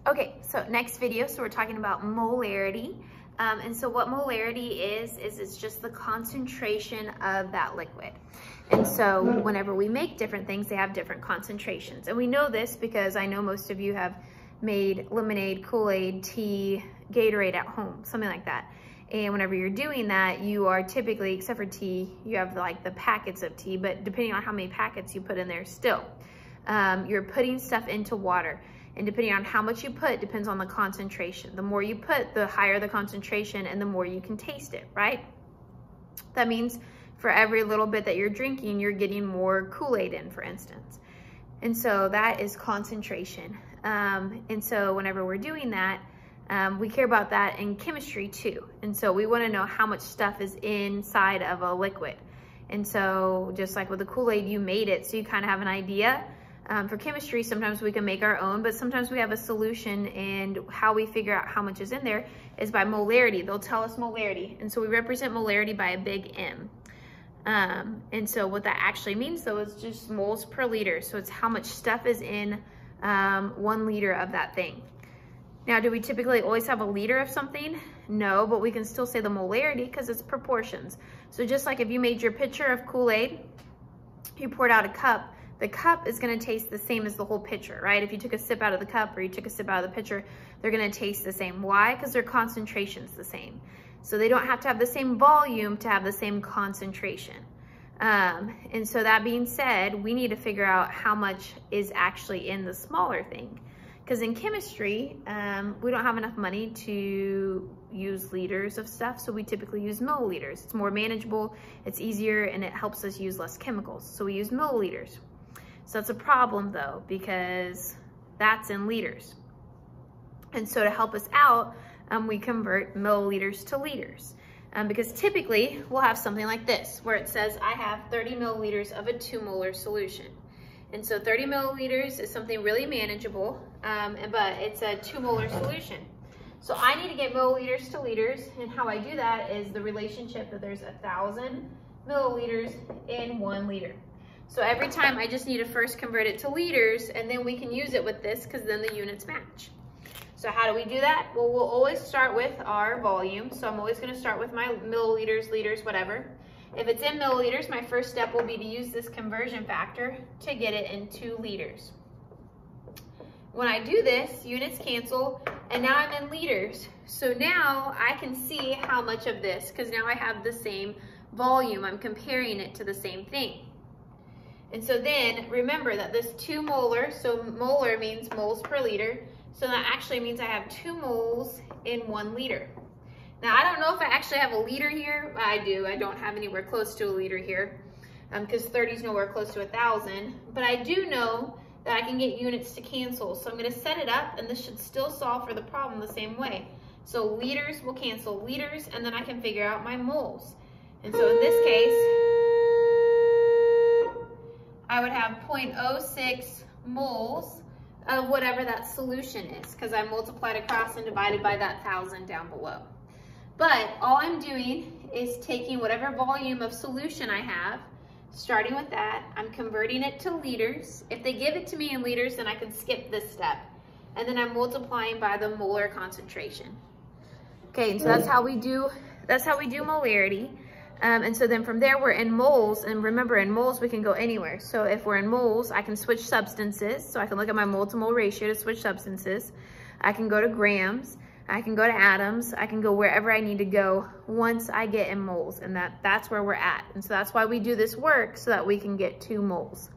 Okay, so next video, so we're talking about molarity. And so what molarity is it's just the concentration of that liquid. And so whenever we make different things, they have different concentrations. And we know this because I know most of you have made lemonade, Kool-Aid, tea, Gatorade at home, something like that. And whenever you're doing that, you are typically, except for tea, you have like the packets of tea, but depending on how many packets you put in there still, you're putting stuff into water. And depending on how much you put depends on the concentration. The more you put, the higher the concentration and the more you can taste it, right? That means for every little bit that you're drinking, you're getting more Kool-Aid in, for instance. And so that is concentration. And so whenever we're doing that, we care about that in chemistry too. And so we want to know how much stuff is inside of a liquid. And so just like with the Kool-Aid, you made it, so you kind of have an idea. For chemistry, sometimes we can make our own, but sometimes we have a solution, and how we figure out how much is in there is by molarity. They'll tell us molarity. And so we represent molarity by a big M. And so what that actually means though is just moles per liter. So it's how much stuff is in 1 liter of that thing. Now, do we typically always have a liter of something? No, but we can still say the molarity because it's proportions. So just like if you made your pitcher of Kool-Aid, you poured out a cup, the cup is gonna taste the same as the whole pitcher, right? If you took a sip out of the cup or you took a sip out of the pitcher, they're gonna taste the same. Why? Because their concentration's the same. So they don't have to have the same volume to have the same concentration. And so that being said, we need to figure out how much is actually in the smaller thing. Because in chemistry, we don't have enough money to use liters of stuff, so we typically use milliliters. It's more manageable, it's easier, and it helps us use less chemicals. So we use milliliters. So that's a problem though, because that's in liters. And so to help us out, we convert milliliters to liters. Because typically we'll have something like this, where it says I have 30 milliliters of a 2 molar solution. And so 30 milliliters is something really manageable, but it's a 2 molar solution. So I need to get milliliters to liters, and how I do that is the relationship that there's 1,000 milliliters in 1 liter. So every time I just need to first convert it to liters, and then we can use it with this because then the units match. So how do we do that? Well, we'll always start with our volume. So I'm always gonna start with my milliliters, liters, whatever. If it's in milliliters, my first step will be to use this conversion factor to get it into liters. When I do this, units cancel, and now I'm in liters. So now I can see how much of this, because now I have the same volume. I'm comparing it to the same thing. And so then remember that this 2 molar, so molar means moles per liter. So that actually means I have 2 moles in 1 liter. Now, I don't know if I actually have a liter here. I do. I don't have anywhere close to a liter here because 30 is nowhere close to 1,000. But I do know that I can get units to cancel. So I'm going to set it up, and this should still solve for the problem the same way. So liters will cancel liters, and then I can figure out my moles. And so in this case, I would have 0.06 moles of whatever that solution is, because I multiplied across and divided by that 1,000 down below. But all I'm doing is taking whatever volume of solution I have, starting with that, I'm converting it to liters. If they give it to me in liters, then I can skip this step. And then I'm multiplying by the molar concentration. Okay, and so that's how we do molarity. And so then from there, we're in moles. And remember, in moles, we can go anywhere. So if we're in moles, I can switch substances. So I can look at my mole to mole ratio to switch substances. I can go to grams. I can go to atoms. I can go wherever I need to go once I get in moles. And that's where we're at. And so that's why we do this work, so that we can get 2 moles.